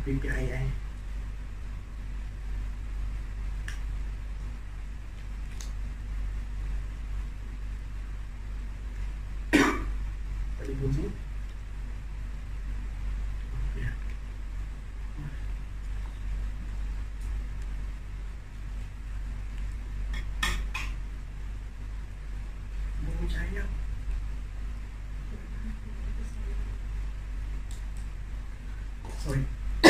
Repeat air. Tadi bunyi. Ya. Bunyi cahaya. Sorry.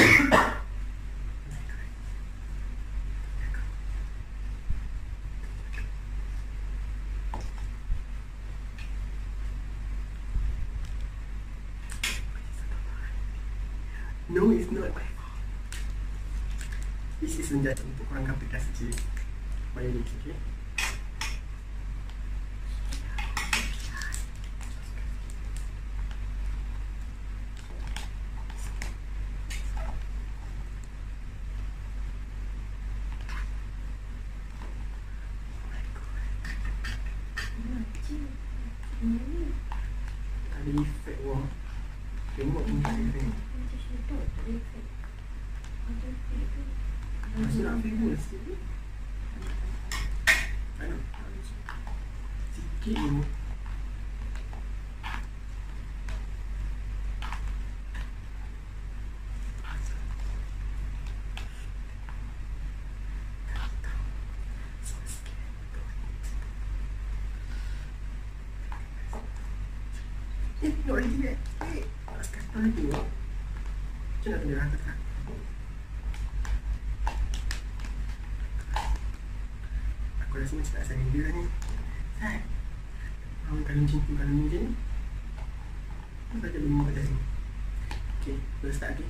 No, it's not my fault. This is senjata untuk kurang aplikasi je. Bionic, okay? Ada efek wah. Tengok ni tak ada efek. Masih nak figur sikit ni. Aduh. Sikit ni. Tengok lagi kan? Sekarang lagi tengok. Macam nak tunjuk rata tak? Aku rasa macam tak sayang dia ni. Sayang. Orang kalau macam tu, kalau macam ni apa saja belum buat dari ni. Okay, kita start lagi.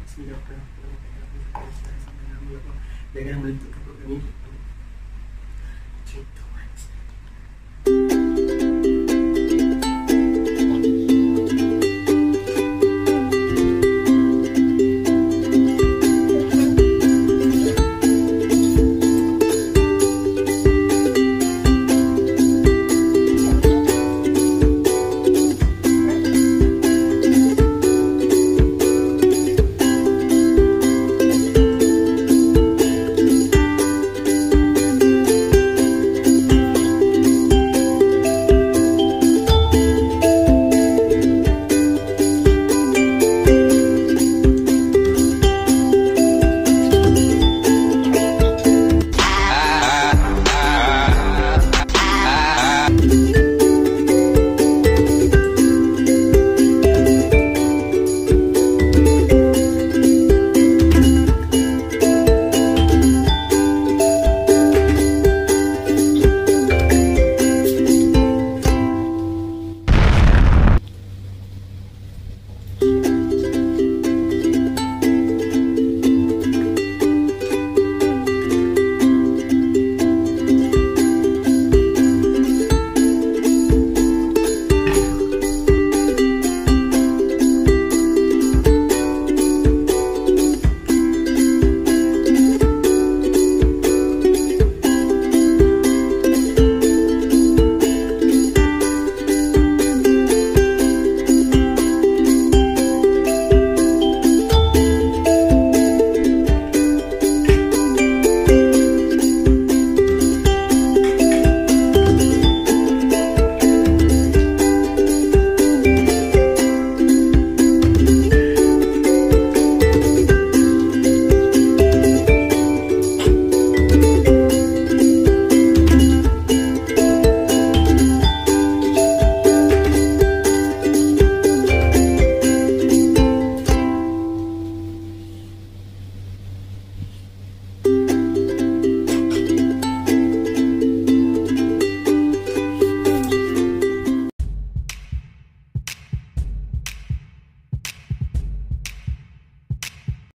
Bismillahirrahmanirrahim. Jangan meletup kapal kami. Contoh.